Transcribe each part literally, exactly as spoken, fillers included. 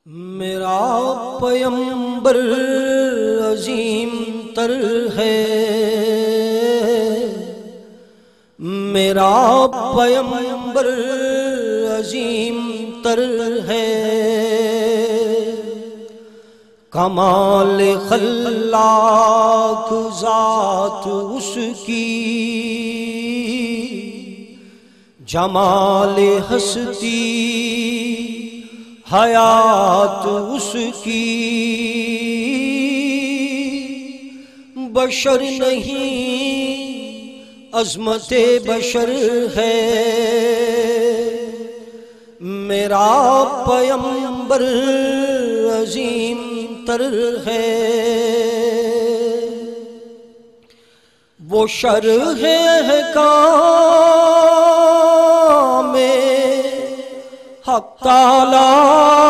میرا پیمبر عظیم تر ہے، میرا پیمبر عظیم تر ہے، کمال خلاق ذات اس کی، جمال ہستی حیات اس کی، بشر نہیں عظمت بشر ہے، میرا پیمبر عظیم تر ہے، وہ شرح احکام حق تعالی،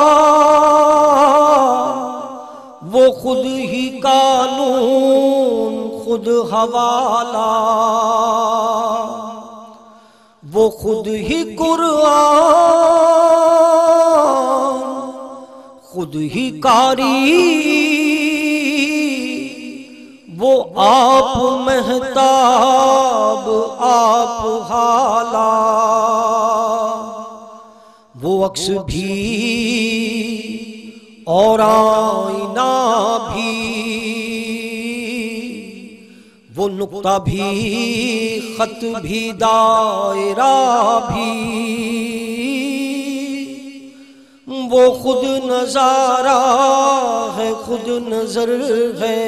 وہ خود ہی قانون خود حوالہ، وہ خود ہی قرآن خود ہی قاری، وہ آپ مہتاب آپ حالہ، وہ عکس بھی اور آئینہ بھی، وہ نقطہ بھی خط بھی دائرہ بھی، وہ خود نظارہ ہے خود نظر ہے،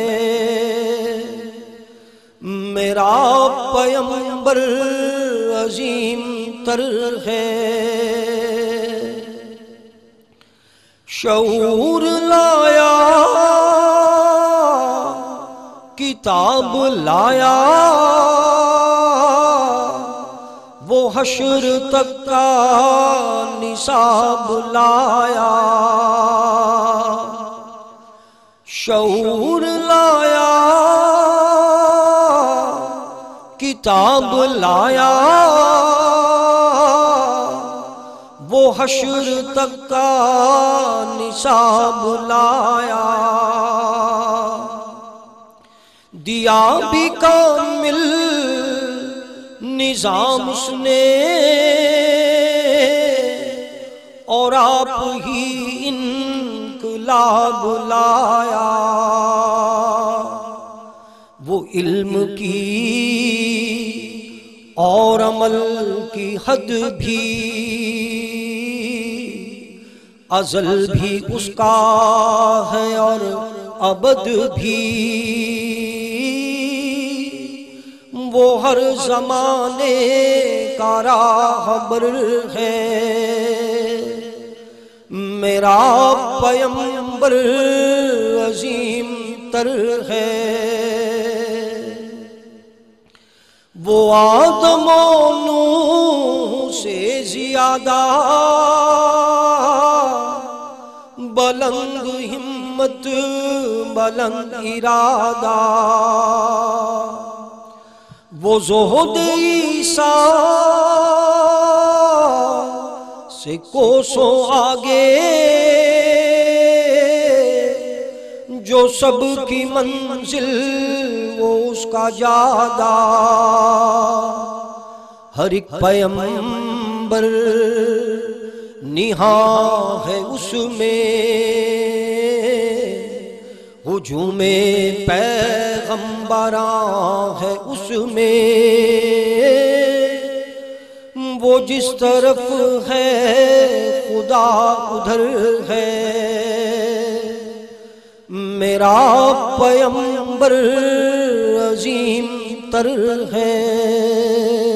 میرا پیمبر عظیم تر ہے، شعور لایا کتاب لایا، وہ حشر تک کا نصاب لایا، شعور لایا کتاب لایا، وہ حشر تک کا نصاب لایا، دیا بھی کامل نظام اس نے، اور آپ ہی انقلاب لایا، وہ علم کی اور عمل کی حد بھی، ازل بھی اس کا ہے اور ابد بھی، وہ ہر زمانے کا راہبر ہے، میرا پیمبر عظیم تر ہے، وہ آدم و نوح سے زیادہ بلند ہمت بلند ارادہ، وہ زہد عیسیٰ سے کوسوں آگے، جو سب کی منزل وہ اس کا جادہ، ہر ایک پیمبر نہاں ہے اس میں، ہجوم پیغمبراں ہے اس میں، وہ جس طرف ہے خدا ادھر ہے، میرا پیمبر عظیم تر ہے۔